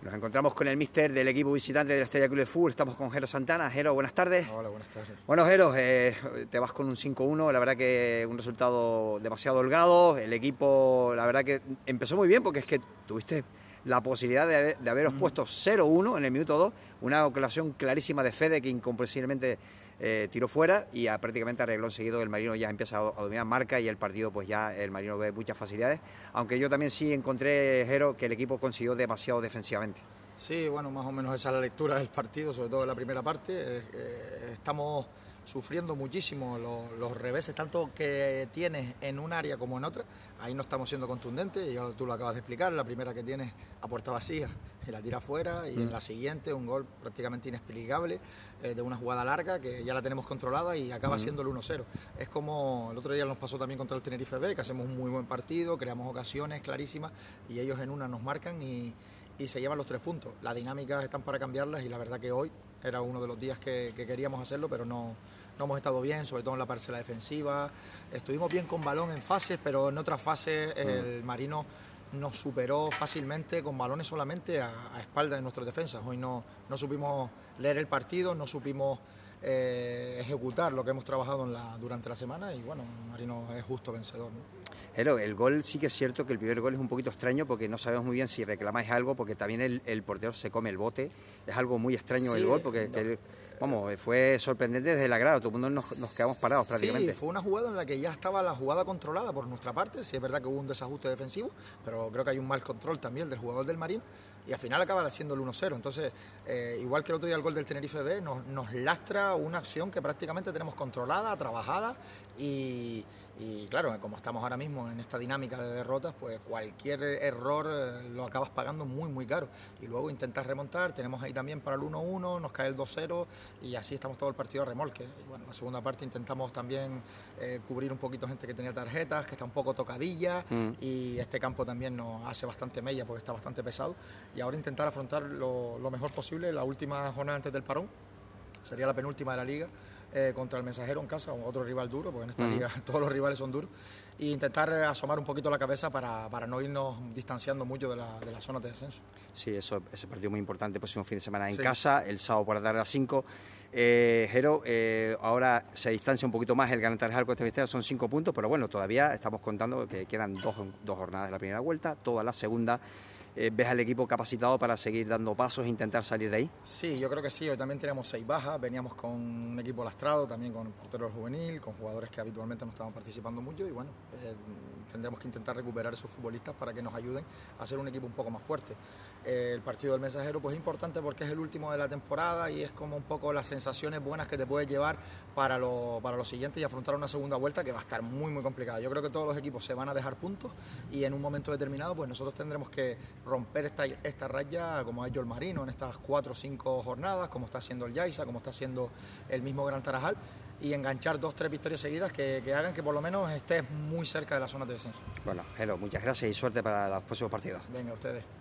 Nos encontramos con el míster del equipo visitante de la Estrella Club de Fútbol. Estamos con Jero Santana. Jero, buenas tardes. Hola, buenas tardes. Bueno, Jero, te vas con un 5-1. La verdad que un resultado demasiado holgado. El equipo, la verdad que empezó muy bien porque es que tuviste la posibilidad de haberos puesto 0-1 en el minuto 2. Una ocasión clarísima de Fede que incomprensiblemente tiró fuera y prácticamente arregló enseguida. El Marino ya empieza a dominar marca y el partido, pues ya el Marino ve muchas facilidades, aunque yo también sí encontré, Jero, que el equipo consiguió demasiado defensivamente. Sí, bueno, más o menos esa es la lectura del partido, sobre todo en la primera parte. Estamos sufriendo muchísimo los reveses, tanto que tienes en un área como en otra. Ahí no estamos siendo contundentes, y ahora tú lo acabas de explicar. La primera que tienes a puerta vacía y la tira fuera, y en la siguiente un gol prácticamente inexplicable de una jugada larga que ya la tenemos controlada y acaba siendo el 1-0. Es como el otro día nos pasó también contra el Tenerife B, que hacemos un muy buen partido, creamos ocasiones clarísimas y ellos en una nos marcan y se llevan los 3 puntos. Las dinámicas están para cambiarlas y la verdad que hoy era uno de los días que queríamos hacerlo, pero no hemos estado bien, sobre todo en la parcela defensiva. Estuvimos bien con balón en fases, pero en otras fases el Marino nos superó fácilmente con balones solamente a espaldas de nuestras defensas. Hoy no supimos leer el partido, no supimos ejecutar lo que hemos trabajado durante la semana y bueno, Marino es justo vencedor, ¿no? El gol sí que es cierto que el primer gol es un poquito extraño porque no sabemos muy bien si reclamáis algo, porque también el portero se come el bote. Es algo muy extraño el gol porque fue sorprendente desde la grada, todo el mundo nos quedamos parados prácticamente. Sí, fue una jugada en la que ya estaba la jugada controlada por nuestra parte. Sí, es verdad que hubo un desajuste defensivo, pero creo que hay un mal control también del jugador del Marino y al final acaba siendo el 1-0. Entonces, igual que el otro día el gol del Tenerife B, nos lastra una acción que prácticamente tenemos controlada, trabajada y claro, como estamos ahora mismo en esta dinámica de derrotas, pues cualquier error lo acabas pagando muy, muy caro. Y luego intentas remontar, tenemos ahí también para el 1-1, nos cae el 2-0 y así estamos todo el partido a remolque. Y bueno, en la segunda parte intentamos también cubrir un poquito gente que tenía tarjetas, que está un poco tocadilla y este campo también nos hace bastante mella porque está bastante pesado. Y ahora intentar afrontar lo mejor posible la última jornada antes del parón, sería la penúltima de la liga, contra el Mensajero en casa, otro rival duro, porque en esta liga todos los rivales son duros, e intentar asomar un poquito la cabeza para no irnos distanciando mucho de la zona de descenso. Sí, ese partido muy importante, próximo fin de semana en casa, el sábado por la tarde a las 5. Jero, ahora se distancia un poquito más el Gran Tarajal con este misterio, son 5 puntos, pero bueno, todavía estamos contando que quedan dos jornadas de la primera vuelta, toda la segunda. ¿Ves al equipo capacitado para seguir dando pasos e intentar salir de ahí? Sí, yo creo que sí. Hoy también tenemos 6 bajas, veníamos con un equipo lastrado, también con el portero juvenil, con jugadores que habitualmente no estaban participando mucho y bueno, tendremos que intentar recuperar esos futbolistas para que nos ayuden a ser un equipo un poco más fuerte. El partido del Mensajero pues es importante porque es el último de la temporada y es como un poco las sensaciones buenas que te puedes llevar para lo siguiente y afrontar una segunda vuelta que va a estar muy muy complicada. Yo creo que todos los equipos se van a dejar puntos y en un momento determinado pues nosotros tendremos que romper esta raya como ha hecho el Marino en estas 4 o 5 jornadas, como está haciendo el Yaiza, como está haciendo el mismo Gran Tarajal, y enganchar 2 o 3 victorias seguidas que hagan que por lo menos estés muy cerca de la zona de descenso. Bueno, Jero, muchas gracias y suerte para los próximos partidos. Venga, ustedes.